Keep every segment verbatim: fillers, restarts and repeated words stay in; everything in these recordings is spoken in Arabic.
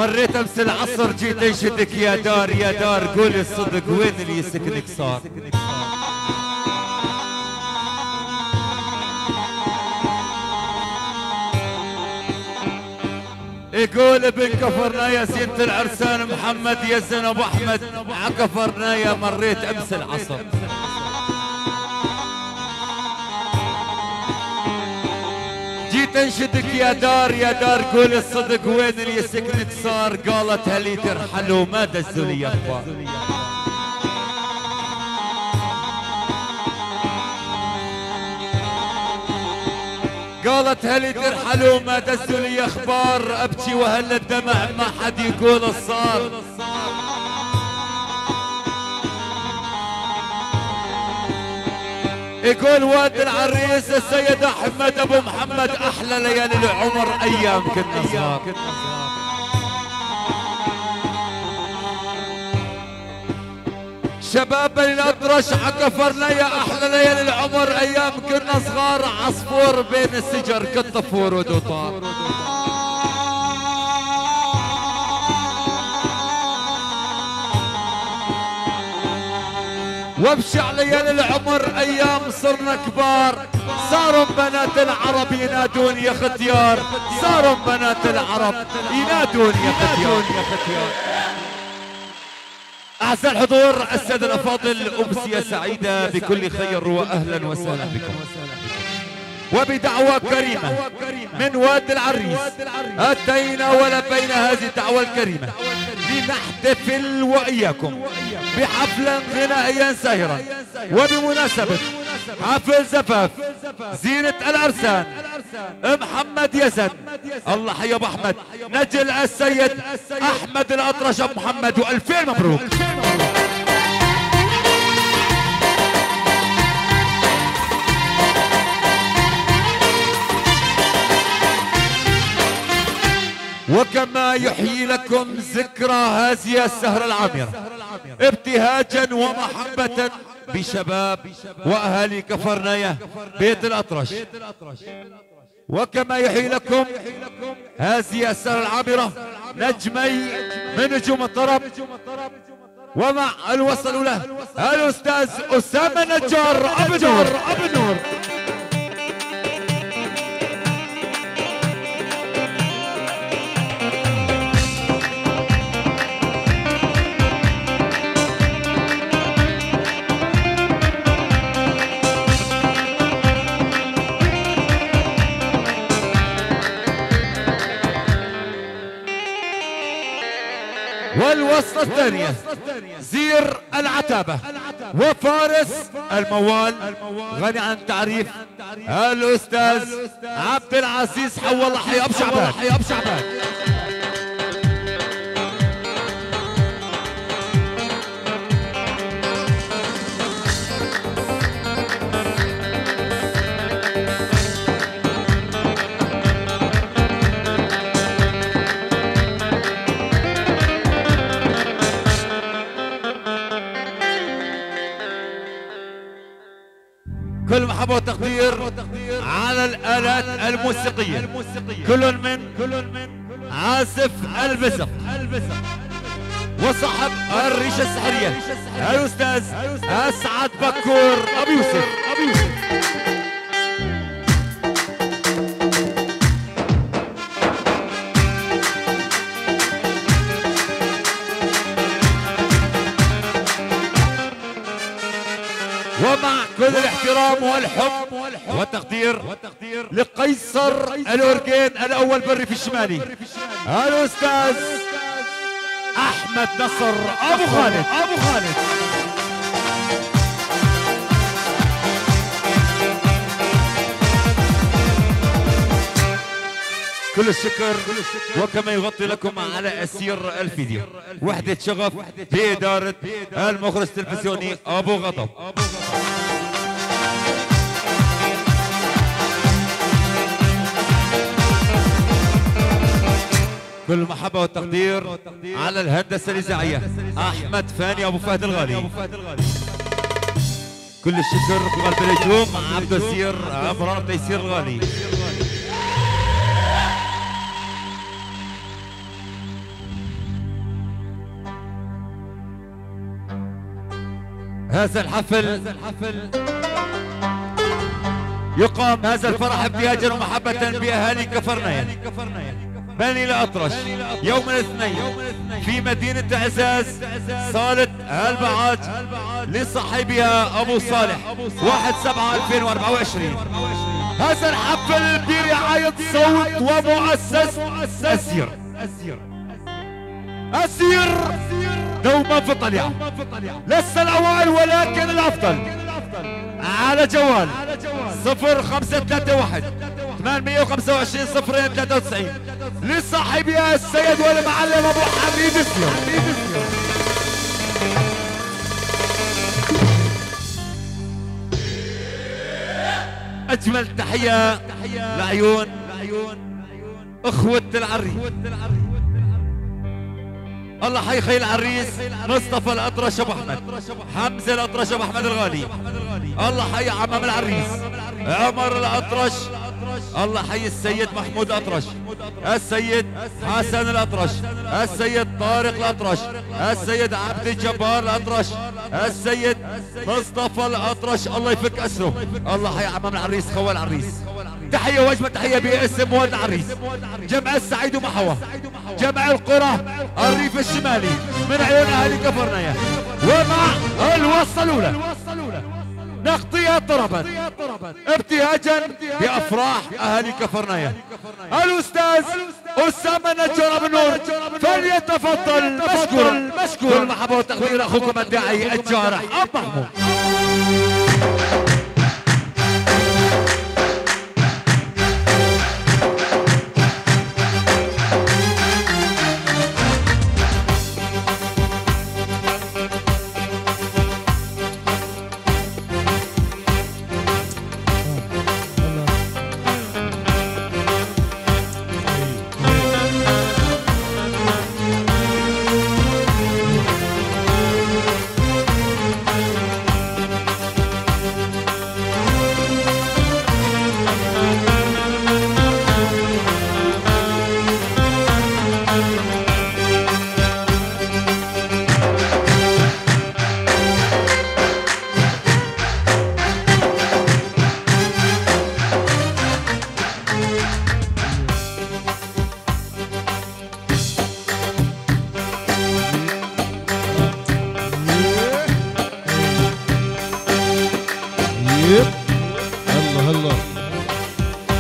مريت امس العصر جيت انشدك يا دار يا دار قولي الصدق وين اللي يسكنك صار. يقول ابن كفرنا يا سيدة العرسان محمد يزن ابو احمد عكفرنا يا مريت امس العصر. جيت انشدك يا دار يا دار قول الصدق وين اللي سكنك صار. قالت هلي ترحلوا ما دزوا لي اخبار. قالت هلي ترحلوا ما دزوا لي اخبار. ابكي وهل الدمع ما حد يقول صار. يقول واد العريس السيد احمد ابو محمد احلى ليالي العمر ايام كنا صغار. شباب الاطرش عكفرنا يا احلى ليالي العمر ايام كنا صغار. عصفور بين السجر كالطفور ودوطار. وابشع ليالي العمر ايام صرنا كبار. صاروا بنات العرب ينادون يا ختيار. صاروا بنات العرب ينادون يا ختيار. اعزائي الحضور الساده الافاضل امسيه سعيده بكل خير واهلا وسهلا بكم. وبدعوة كريمة من واد العريس أتينا ولبينا هذه الدعوة الكريمة لنحتفل وإياكم بحفلا غنائيا ساهرا وبمناسبة حفل زفاف زينة العرسان محمد يزن الله حي ابو احمد نجل السيد احمد الاطرش ابو محمد والفين مبروك. وكما يحيي لكم ذكرى هذه السهرة العامرة ابتهاجا ومحبة بشباب واهالي كفرنايا بيت الاطرش. وكما يحيي لكم هذه السهرة العامرة نجمي من نجوم الطرب ومع الوصل له الاستاذ اسامة النجار ابو نور. ابو نور والوصلة الثانية زير العتابة وفارس الموال غني عن تعريف الأستاذ عبد العزيز حول حي أبو شعبان. حي أبو شعبان كل محبة وتقدير على الآلات الموسيقية كل من عازف البزق وصاحب الريشة السحرية الأستاذ أسعد بكور أبو يوسف. أبو يوسف ومع كل الاحترام والحب والتقدير لقيصر الأورجين الأول بالريف الشمالي الأستاذ أحمد نصر أبو خالد. أبو خالد كل الشكر وكما يغطي لكم على أسير الفيديو وحدة شغف بإدارة المخرج التلفزيوني أبو غضب. كل المحبة والتقدير على الهندسة الإذاعية أحمد فاني أبو فهد الغالي. كل الشكر قلب الهجوم عبد السير عمران تيسير الغالي. هذا الحفل يقام هذا الفرح ابتهاجا ومحبة بأهالي كفرنين بني الأطرش يوم الاثنين في مدينة عزاز صالة البعاج لصاحبها أبو صالح واحد سبعة ألفين وأربعة وعشرين. هذا الحفل برعاية صوت ومؤسس أسير أسير دوما في الطليعة، لسه الأوائل ولكن الأفضل. على جوال صفر خمسة ثلاثة واحد ثمانمئة وخمسة وعشرين صفرين ثلاثة وتسعين لصاحبها السيد والمعلم أبو حميد أسير. أجمل تحية لعيون أخوة العريس. الله حيخي العريس مصطفى الأطرش أبو أحمد، حمزة الأطرش أبو أحمد الغالي. الله حي عمام العريس عمر الأطرش. الله حي السيد محمود الأطرش، السيد حسن الأطرش، السيد طارق الأطرش، السيد عبد الجبار الأطرش، السيد مصطفى الأطرش. الله يفك أسره. الله حي عمام العريس خوال العريس. تحية واجمل تحية باسم والد العريس، جمع السعيد ومحوى، جمع القرى الريف الشمالي من عيون اهالي كفرنية، ومع الوصلة الأولى نغطيها طربا ابتهاجا بافراح اهالي كفرنية. الاستاذ اسامة النجار بن نور فليتفضل مشكورا. مشكورا المحبة والتقدير اخوكم الداعي الجارح اب محمود. الله الله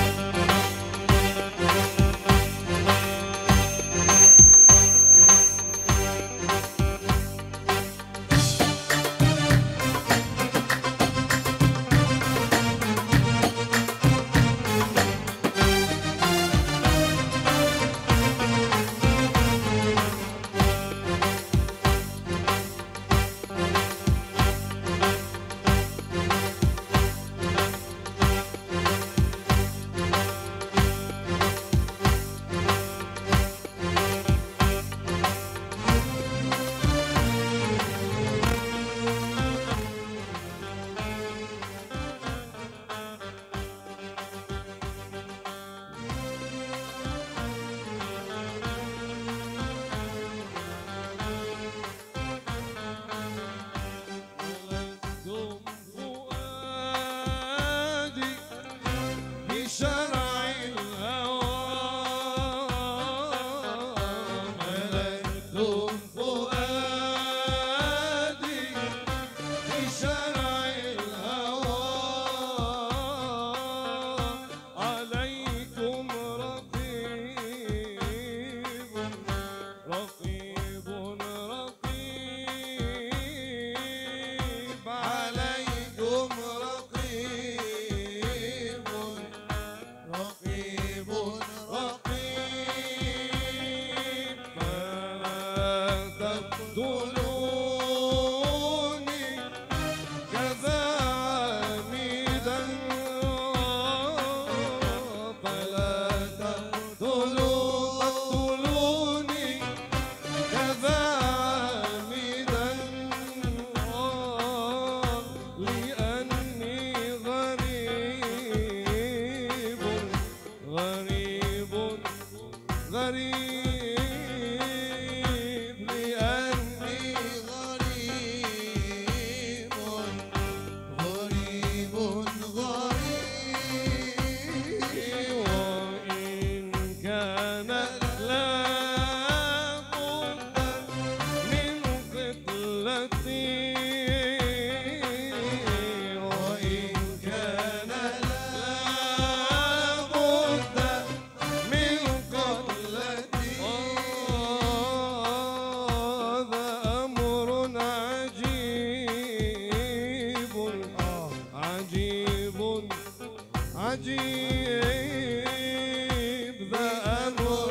ذا أمر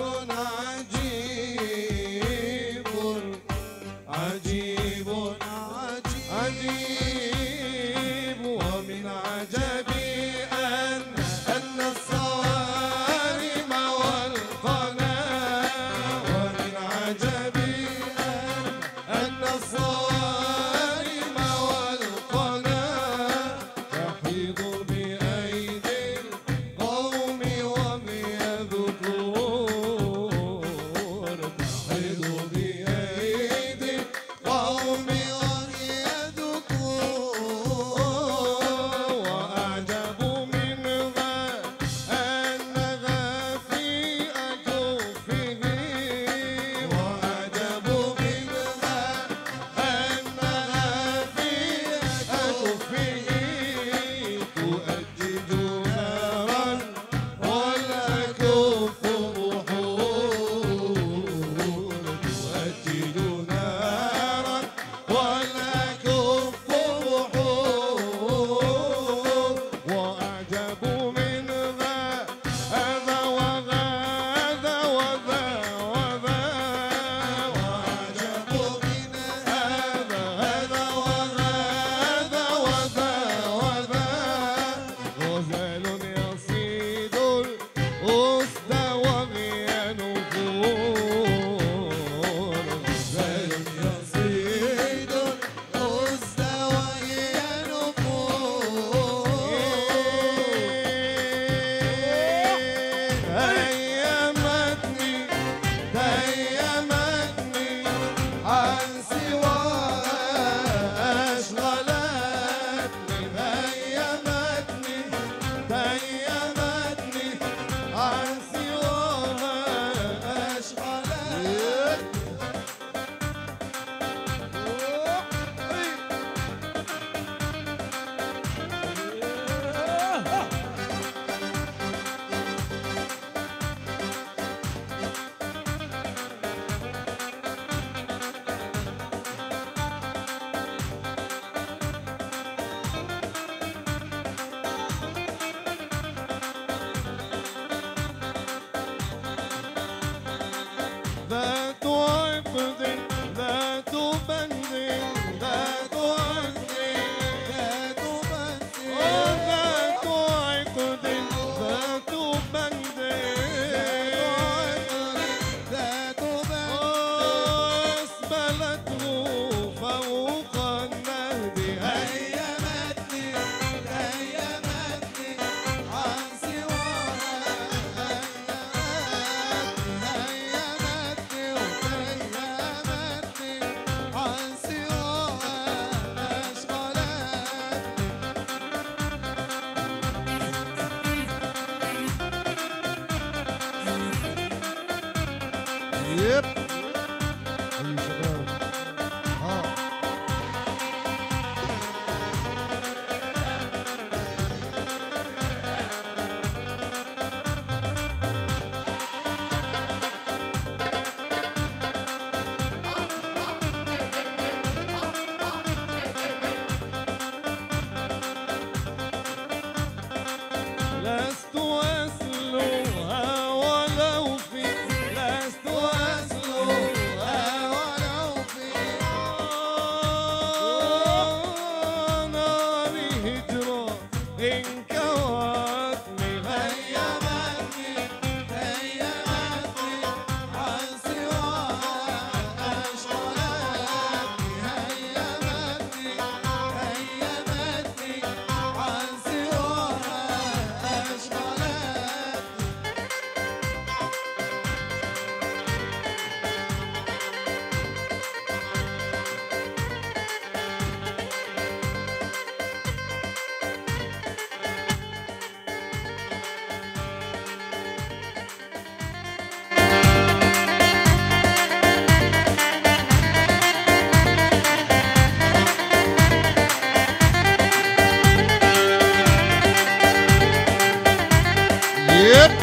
عجيب عجيب عجيب ومن عجبي أن أن الصوارم والقناة ومن عجبي أن أن الصوارم والقناة تحيط بأيدي القوم وهي ذكور تحيط بأيدي القوم وهي ذكور وأعجب منها أنها في أكفه وأعجب منها أنها في أكفه تؤجج نارا والأكف بحور تؤجج نارا والأكف بحور وأعجب منها هذا وهذا وذا وذا وأعجب منها هذا هذا وهذا وذا وذا غزال يصيد الأسد وهي نفور غزال يصيد الأسد وهي نفور هيمتني تيمتني عن سواها أشغلتني هيمتني تيمتني عن سواها أشغلتني ذات عقد ذات بند ذات عقد ذات بند ذات عقد ذات بند ذات بند أسبلته فوق النهد هيمتني هيمتني عن سواها هيمتني وتيمتني عن سواها أشغلتني يب أي شباب ها لست أسلوها ولو في لست أسلوها ولو في نار هجرة إن كوتني هيمتني هيمتني عن سواها أشغلتني هيمتني هيمتني عن سواها أشغلتني Yep.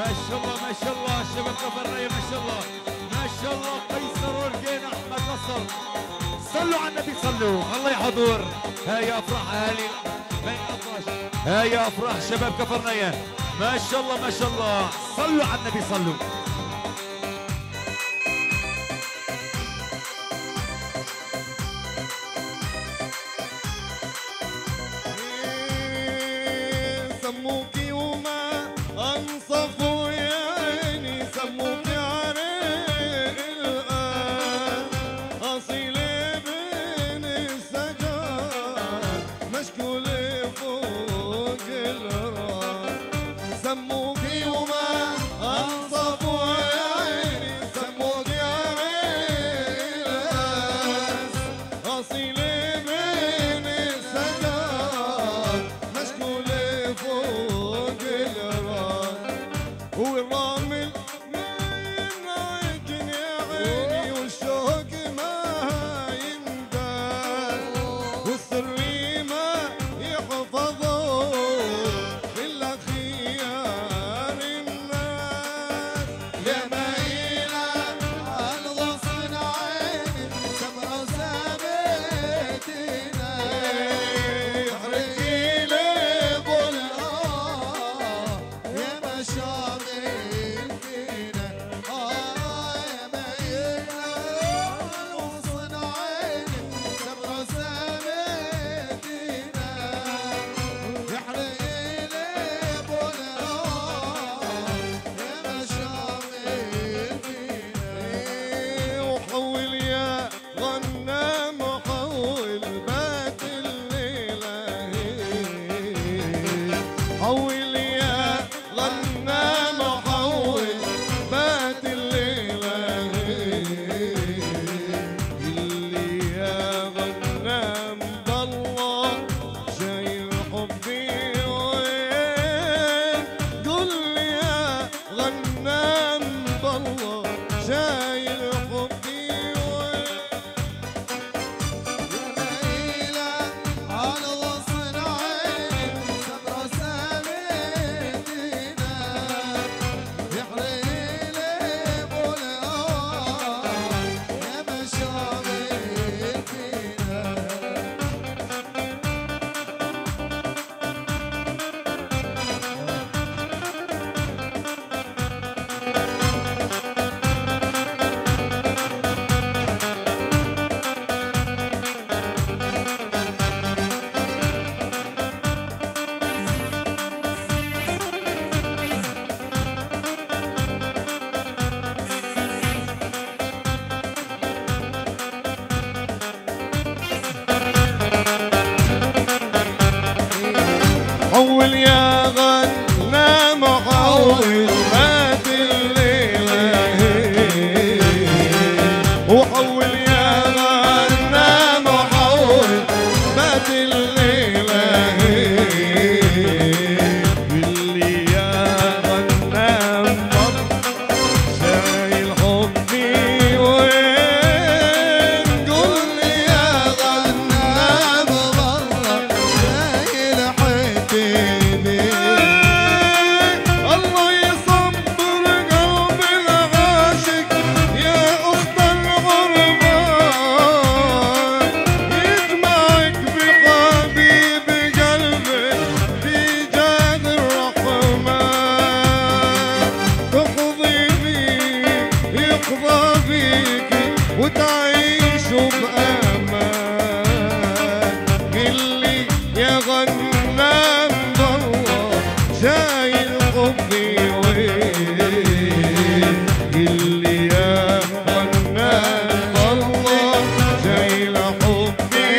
شاء الله ما شاء الله شباب كفر نايم ما شاء الله ما شاء الله قيصر ورقين احمد نصر صلوا على النبي صلوا الله يحضر هاي افراح اهالي بين اطرش هاي افراح شباب كفر نايم ما شاء الله ما شاء الله صلوا على النبي صلوا سموكي وما انصفوا يا عيني سموكي عريق الآن أصيلة بين السجار مشكولة فوق الراس سموكي وما انصفوا يا عيني سموكي عريق الآن أصيلة بين السجار مشكولة فوق الراس والرامل ما ينعجن يا عيني والشوق ما ينداس والسري ما يحفظه إلا خيار الناس يا مايلة على غصن عيني سمرة سابتنا احرقي لي بالآه يا مشاغل فينا آه يا مايلة على غصن عيني سمرة سابتنا احرقي لي بالآه يا مشاغل فينا وحول يا غنام وحول بات الليلة حول يا غنام وحول بات الليلة اللي يا غنام بالله شايل حبي وين قل لي يا غنام بالله شايل حبي وين يا مايلة على غصن عيني سمرة سابتنا يحرق لي بالآه يا مشاغل فينا حول يا غنام حول مات الليلة وحول يا غنام حول مات الليلة اللي يا غنام شايل حبي وين قول لي يا غنام والله شايل حبيبي الله يصبر قلب العاشق يا أخت الغربان يجمعك بحبيب قلبك في جاد الرحمن تقضي بيك يقضى بيك وتعيشوا بأمان قل لي يا غنام بالله شايل حبي وين قل لي يا غنام بالله شايل حبي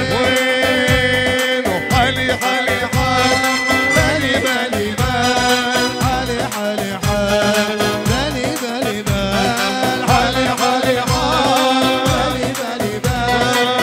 وين وحالي حالي حال بالي بالي بال حالي حالي حال بالي بالي بال حالي حالي حال بالي بالي بال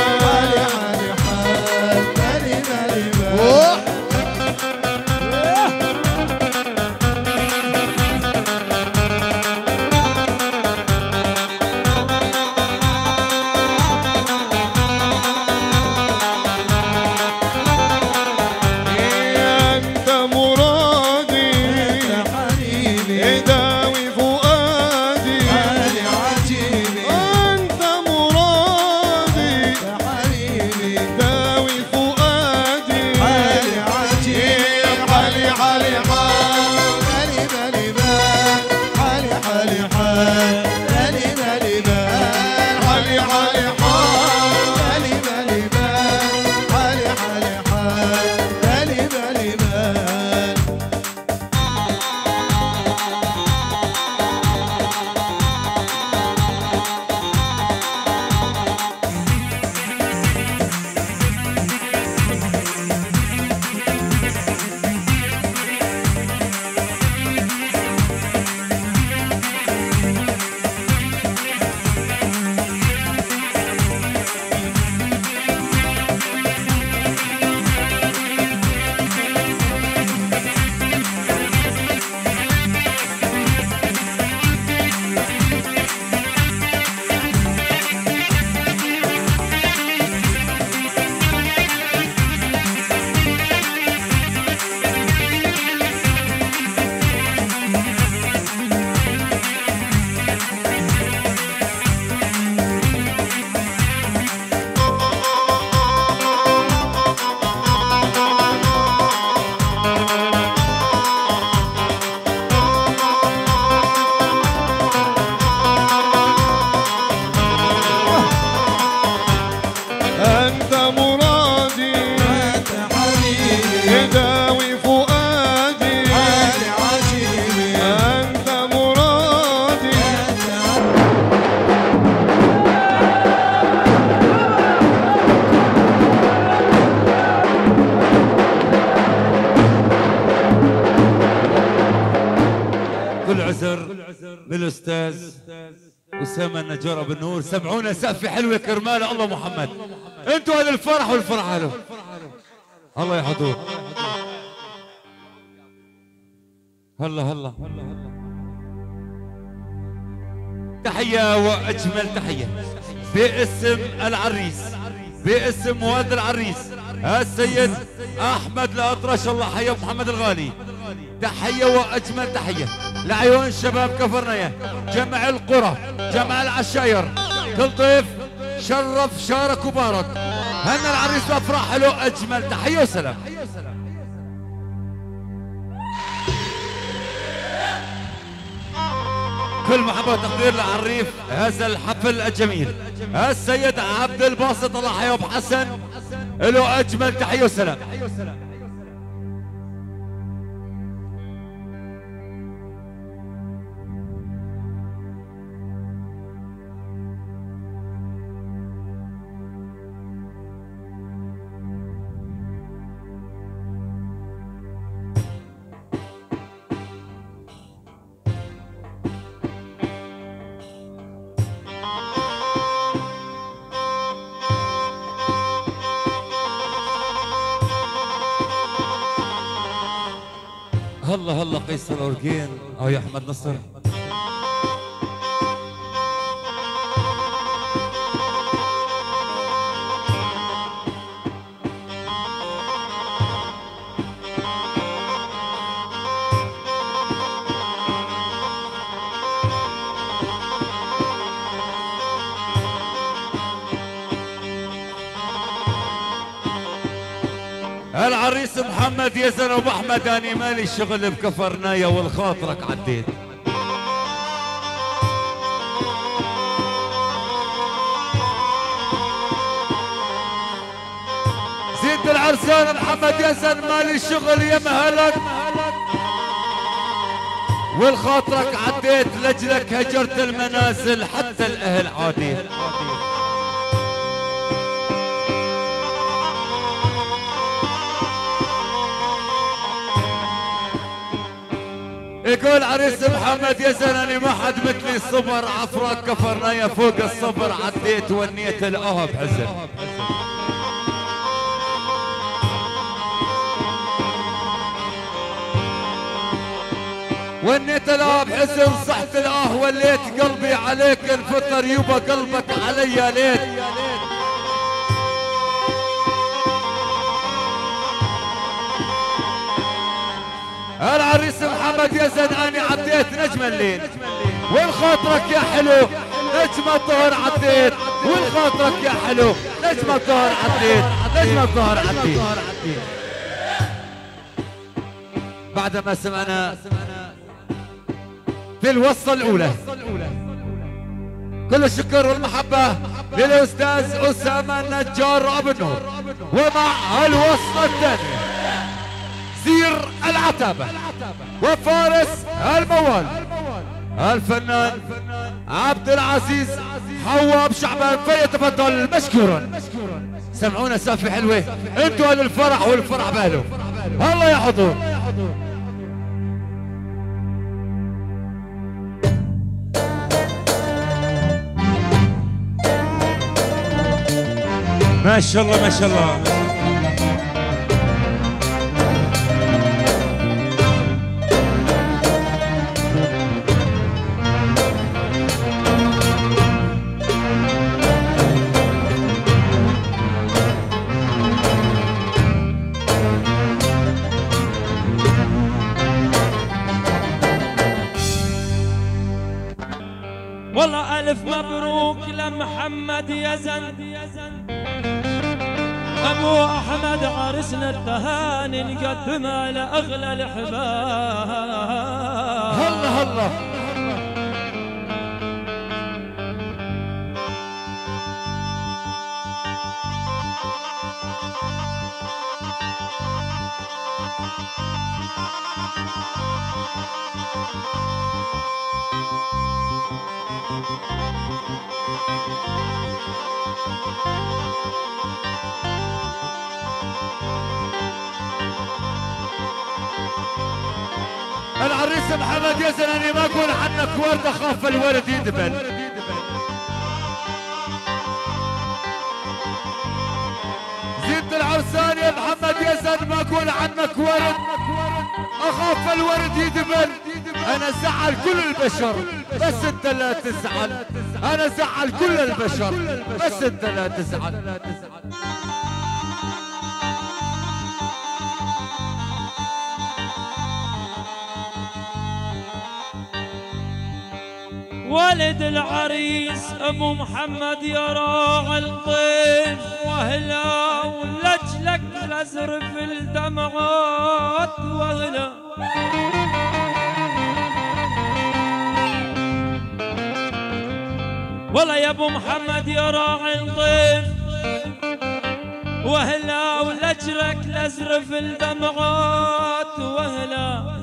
أسامة النجار أبو النور، سمعونا سقفة حلوة كرمال الله محمد. انتوا هذا الفرح والفرح له. الله يحضر. هلا هلا تحية وأجمل تحية باسم العريس، باسم والد العريس السيد أحمد الأطرش، الله حيا محمد الغالي. تحية وأجمل تحية لعيون شباب كفرنايا، جمع القرى، جمع العشاير، كل ضيف شرف شارك وبارك. هنا العريس بأفراح له أجمل تحية وسلام. كل محبة وتقدير لعريف هذا الحفل الجميل السيد عبد الباسط، الله حيا ابو حسن، له اجمل تحيه وسلام. هلا هلا قيس الأورجين أو يا أحمد نصر. العريس محمد يزن ابو احمد، اني مالي الشغل بكفرنايا والخاطرك عديت. زيد العرسان محمد يزن، مالي الشغل يا مهلك والخاطرك عديت، لاجلك هجرت المنازل حتى الاهل عاديت. يقول عريس محمد يا زلمه ما حد مثلي صبر، عفراك كفرنايا فوق الصبر عديت، ونيت الاه بحزن. ونيت الاه بحزن، صحت الاه وليت قلبي عليك انفطر، يبا قلبك علي ليت. العريس محمد يزن، اني عديت نجم الليل والخاطرك يا حلو، نجم الظهر عديت والخاطرك يا حلو، نجم الظهر عديت، نجم الظهر عديت. بعد ما سمعنا في الوصة الأولى، كل الشكر والمحبة للأستاذ أسامة النجار أبو النور، ومع الوصة الثانية سير العتبة وفارس الموال الفنان عبد العزيز حواب شعبان، فليتفضل مشكورا. سمعونا سافة حلوة، انتوا للفرح والفرح باله. الله يا حضور. ما شاء الله ما شاء الله. والله ألف مبروك لمحمد يزن أبو أحمد، عرسنا التهاني نقدمها لأغلى الأحباب. هلا هلا العريس محمد يزن، اني ما اقول عنك ورد اخاف الورد يدبل. العرسان يا محمد يزن ما اقول عنك ورد، اخاف الورد يدبل. انا زعل كل البشر بس انت لا تزعل، انا زعل كل البشر بس انت لا تزعل. ولد العريس ابو محمد يا راعي الطيف، واهلا ولجلك لازرف الدمعات واهلا. والله يا ابو محمد يا راعي الطيف، واهلا ولجلك لازرف الدمعات واهلا.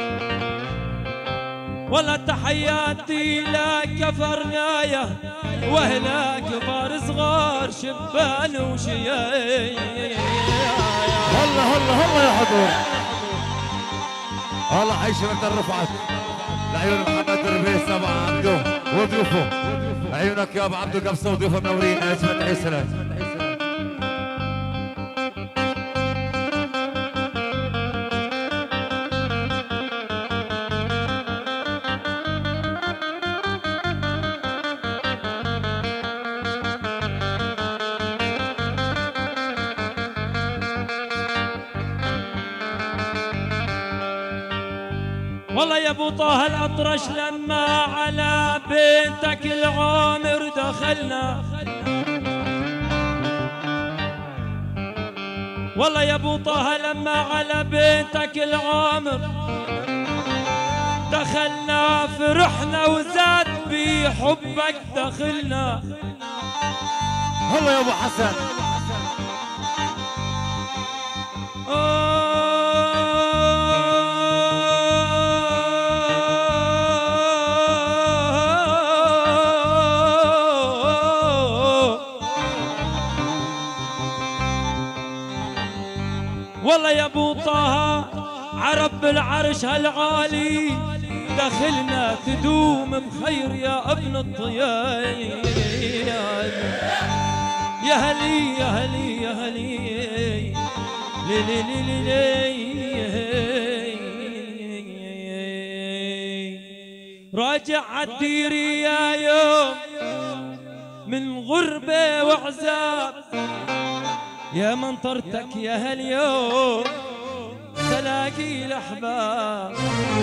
والله تحياتي لك فرناية، واهلا كبار صغار شبان وشياي. هلا هلا هلا يا حضور، الله حيشرك الرفعت لعيون محمد دربيس ابو عبده وضيوفه. عيونك يا ابو عبده قبصه وضيوفه منورين. اسمت عيسى والله يا ابو طه الاطرش لما على بيتك العامر دخلنا. والله يا ابو طه لما على بيتك العامر دخلنا، فرحنا وزاد بحبك دخلنا. هلا يا ابو حسن. والله يا ابو طه عرب العرش هالعالي دخلنا، تدوم بخير يا ابن الطيان. يا هلي يا هلي يا هلي لي لي لي لي لي. راجع عالديري يا يوم من غربة وعذاب، يا منطرتك يا هاليوم تلاقي الأحباب.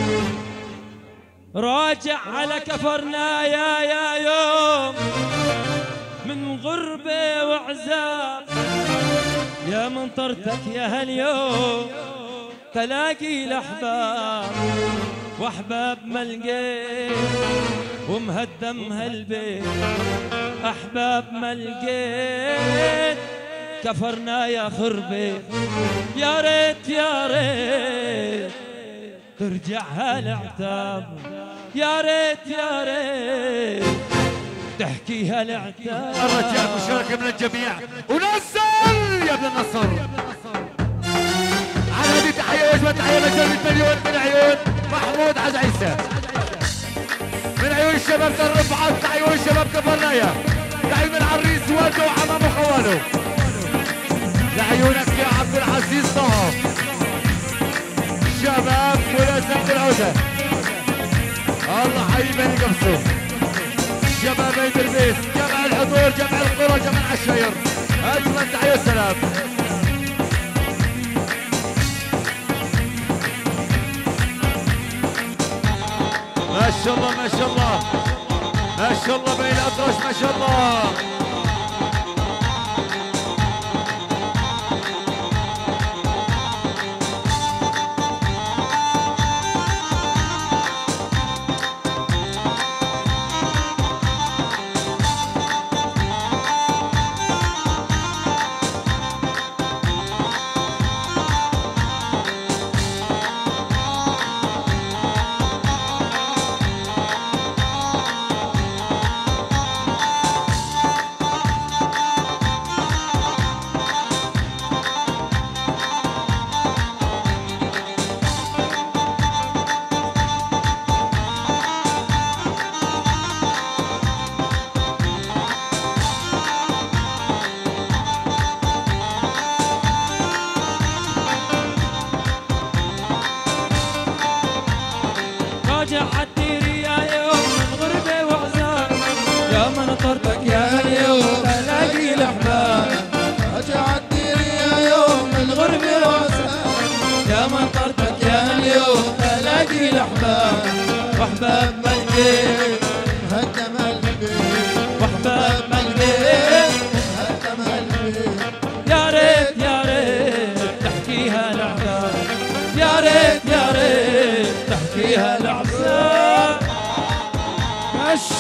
راجع على كفرنا يا يا يوم من غربة وعذاب، يا منطرتك يا هاليوم تلاقي الأحباب. وأحباب ما لقيت ومهدم هالبيت، أحباب ما لقيت كفرنا يا خربي. يا ريت يا ريت ترجع هالعتاب، يا ريت يا ريت تحكي هالعتاب. الرجاء مشاركة من الجميع ونزل يا ابن النصر. على هذه تحية وجبة تحية مجرد مليون من عيون محمود عز عيسى، من عيون الشباب الرفعة، عيون الشباب كفرنايا، عيون العريس والده وعمامه وخواله، لعيونك يا عبد العزيز طه، شباب ملازمة العودة. الله حبيبي قبصوا شباب عيد البيت، جمع الحضور، جمع القرى، جمع العشاير. اجمل تحية والسلام. ما شاء الله ما شاء الله ما شاء الله بين الاطرش ما شاء الله.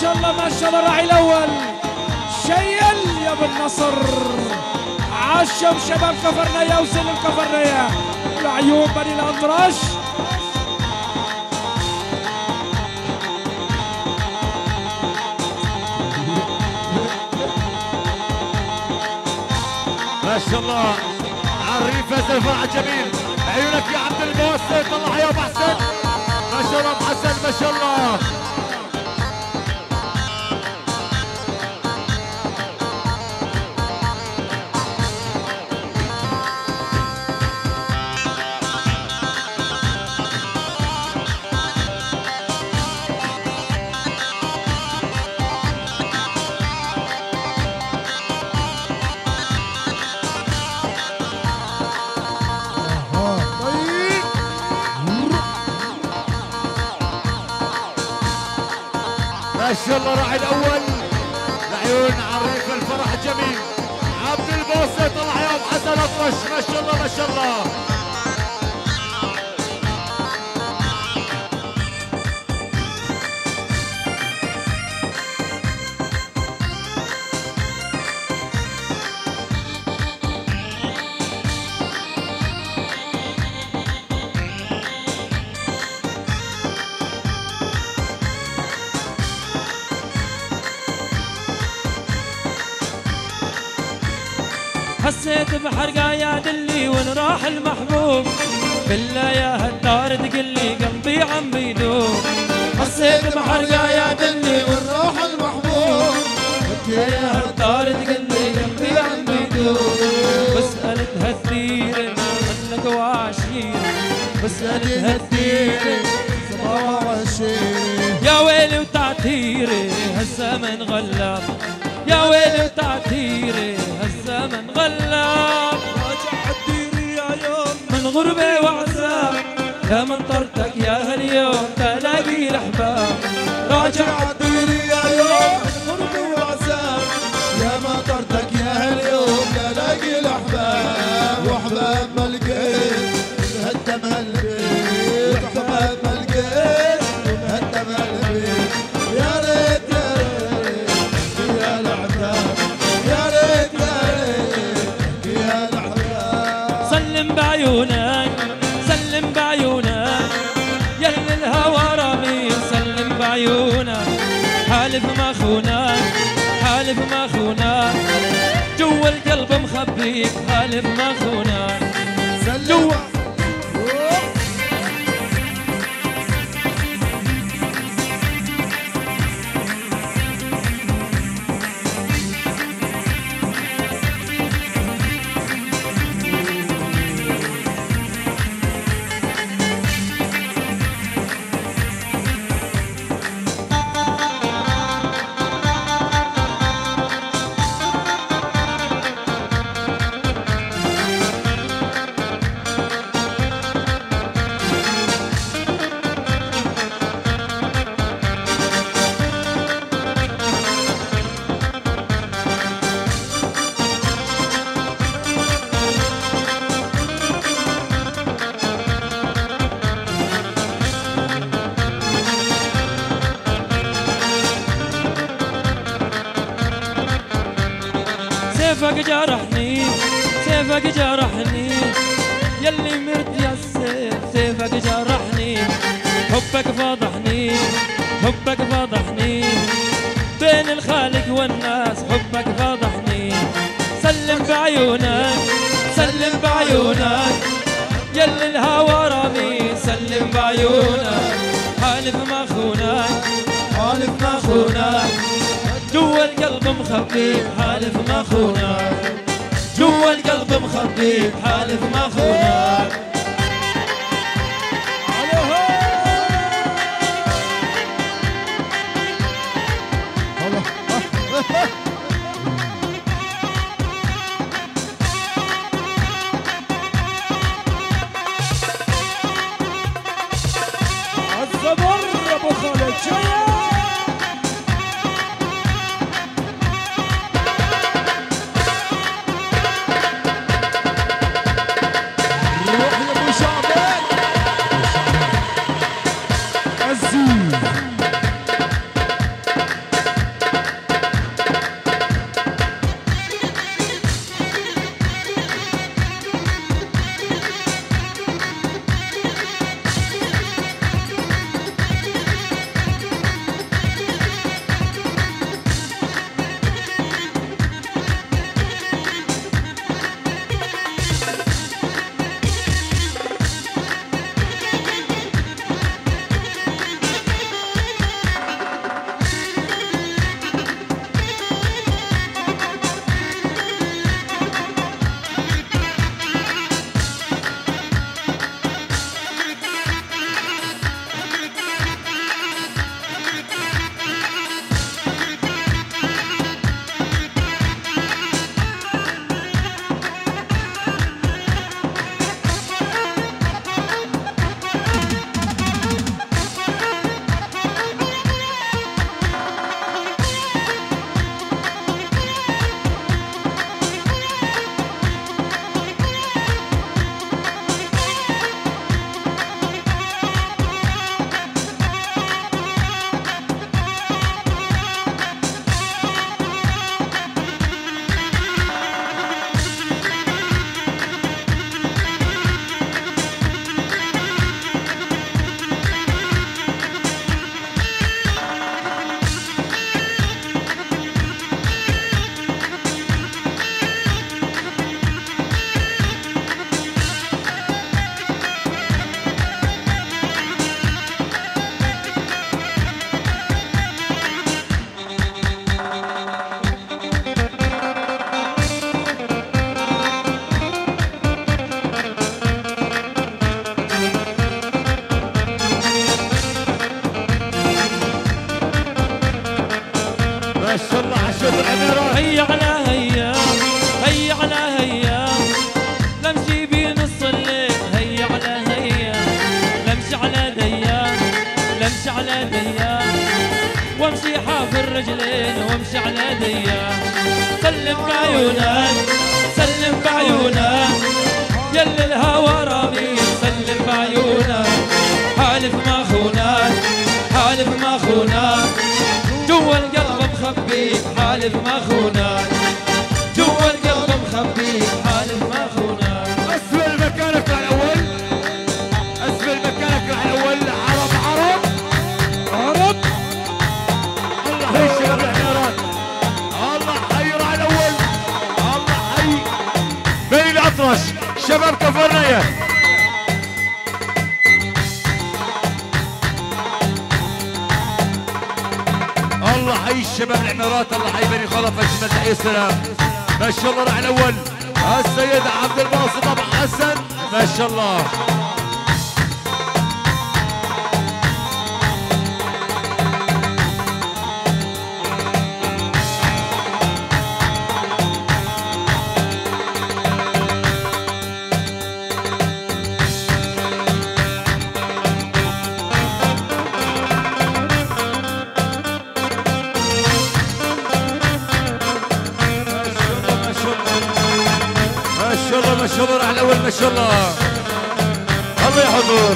شاء الله ما شاء الله الراعي الاول شيل يا ابو النصر عشم شباب كفرنية وسلم كفرنية العيون بني الأطرش ما شاء الله عريفة الفرح جميل عيونك يا عبد الموسى طلع يا ابو حسن ما شاء الله ابو حسن ما شاء الله ما شاء الله راعي الاول العيون عريف الفرح جميل عبد البوسي طلع يا ابو حسن اطرش ما شاء الله ما شاء الله حسيت بحرقة يا دلي وين راح المحبوب بالله يا هالدار تقلي قلبي عم بيدوب حسيت بحرقة يا دلي وين راح المحبوب بالله يا هالدار تقلي قلبي عم بيدوب بسألتها الديرة منك وعشيرة بسألتها الديرة سبعة وعشرين يا ويلي وتعتيري هالزمن غلاب يا ويلي وتعتيري هالزمن غلاب راجع عالديري يا يوم من غربة وعذاب يا من طرتك يا هاليوم تلاقي الأحباب راجع عالديري يا يوم غربة وعذاب يا ما طرتك يا هاليوم تلاقي الأحباب وأحباب ما لقيت هدم هالبيت وأحباب ما لقيت هدم هالبيت يا ريت يا ريت يا الأحباب يا ريت يا ريت يا الأحباب سلم بعيونك سلم بعيونك يلي الهوى رامي سلم بعيونك حالف ما خونك حالف ما خونك جوا القلب مخبيك حالف ما خونك جوا سيفك جرحني سيفك جرحني يلي مرت يا السيف سيفك جرحني حبك فضحني حبك فضحني بين الخالق والناس حبك فضحني سلم بعيونك سلم بعيونك يلي الهوى رامي سلم بعيونك حالف ما خونك حالف ما خونك جوا القلب مخبيك حالف ما خونك جوا القلب مخبيك حالف ما خونك الزبر ابو خالد شيء روح على ديا سلم بعيونك سلم بعيونك يلي الهوى رامي سلم بعيونك حالف ما خونك حالف ما خونك جوا القلب مخبيك حالف ما خونك جوا القلب مخبيك حالف ما خونك اسفل مكانك على الاول اسفل مكانك على الاول عرب عرب عرب الله حي الشباب الحيران الله حي على الاول الله حي بين الاطرش شباب كفرنيه الله حي الشباب العمارات الله حي بني خلف اجمل تحيه السلام ما شاء الله راح الاول السيد عبد الباسط ابو حسن ما شاء الله ما شاء الله راح الاول ما شاء الله الله يا حضور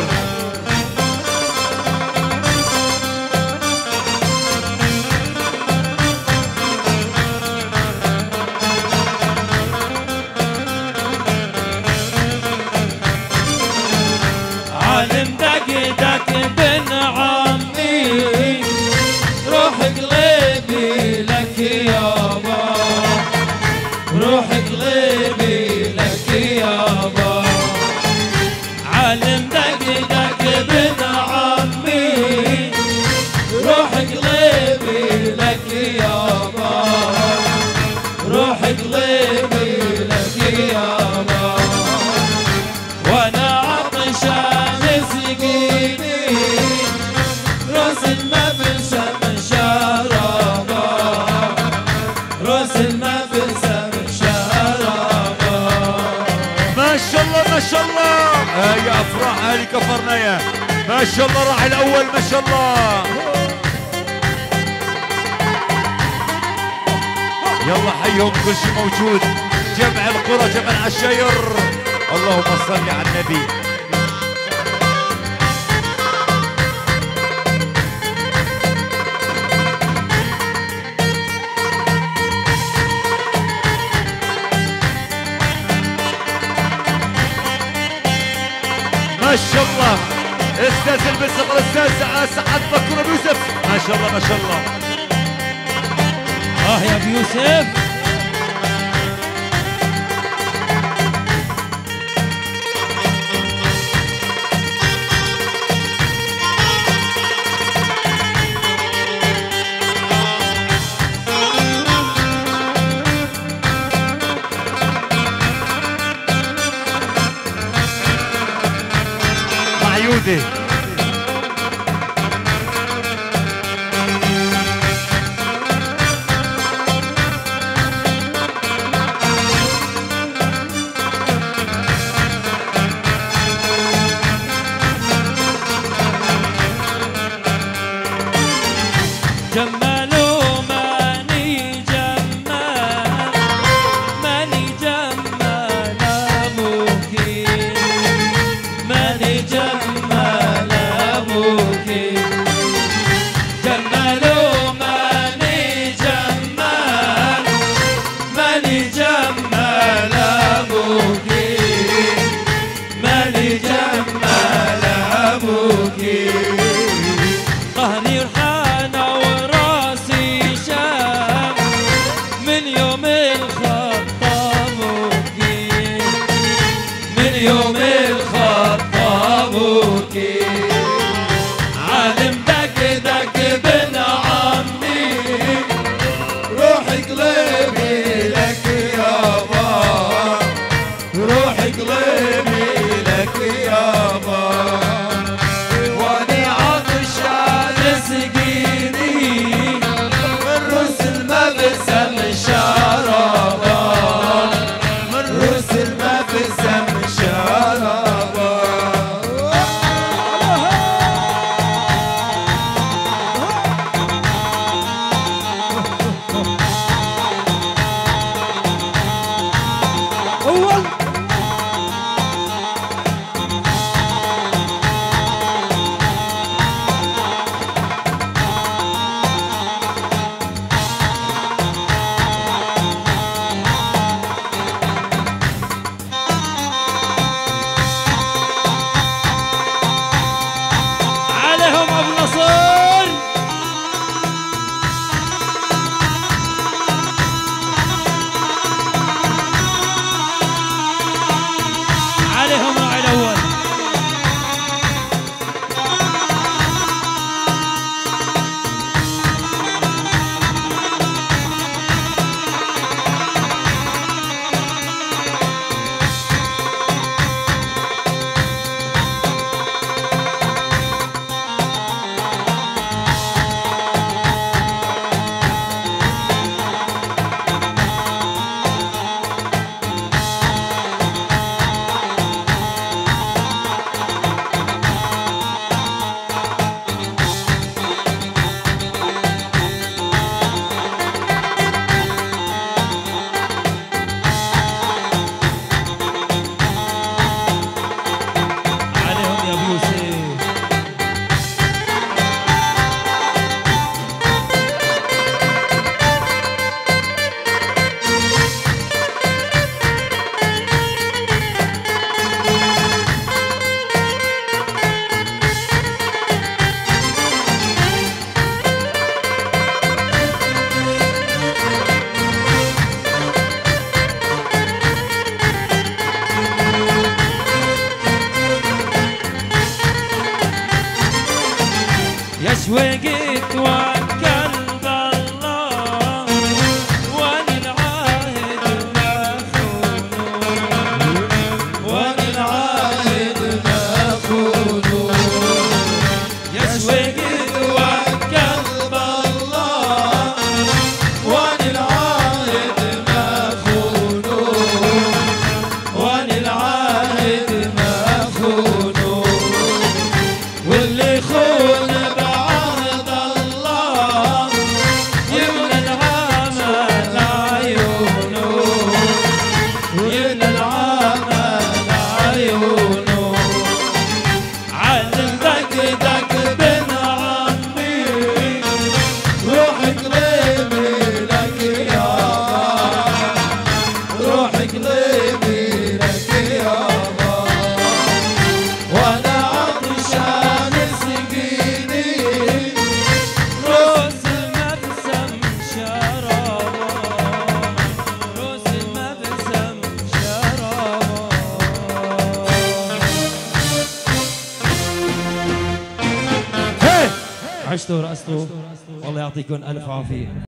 عالم دقيقك بن عمي روح قلبي لك يابا روح قلبي لك يابا عالم دقيقك بن عمي روح قلبي لك يابا روح قلبي لك يابا وانا عطشان سقيني راس ما بنسى من شرابا راس ما بنسى من شرابا ما شاء الله ما شاء الله هاي افراح اهلي كفرنيه ما شاء الله راح الاول ما شاء الله يلا حيهم كل شيء موجود جمع القرى جمع العشاير اللهم صل على النبي ما شاء الله استاذ البسق الاستاذ سعد بكر ابو يوسف ما شاء الله ما شاء الله اه يا ابو يوسف معيودي جمالو ماني جمال ماني جمال ابوكي ماني جمال شويقي توكل بالله وللعاهد مخون وللعاهد مخون يا شويقي توكل بالله وللعاهد مخون وللعاهد مخون واللي يخون بعهد الله يملى العمل عيونه يملى العمل عيونه عادل دق دق بن عمي روحك قلبي لك يابا روحك قلبي لك يابا وانا عطشان سقيني روس المبسم شرابا روس المبسم شرابا عشتوا رأستوا والله يعطيكم ألف عافية.